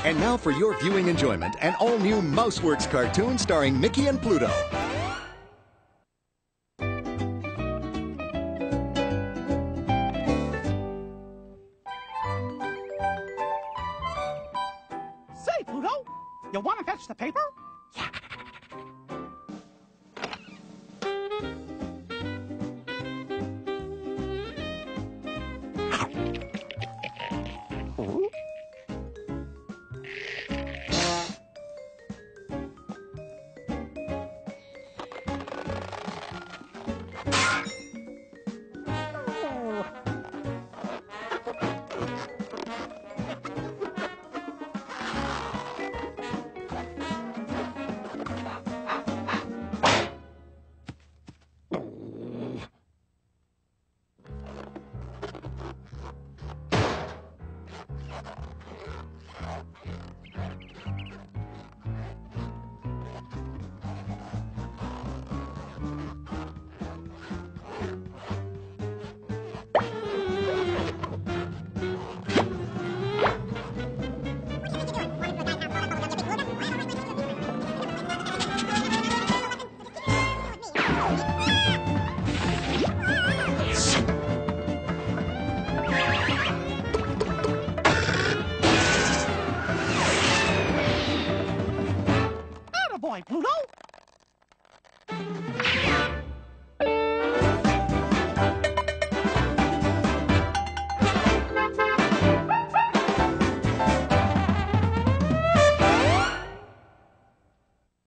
And now for your viewing enjoyment, an all-new Mouseworks cartoon starring Mickey and Pluto. Say, Pluto, you want to fetch the paper?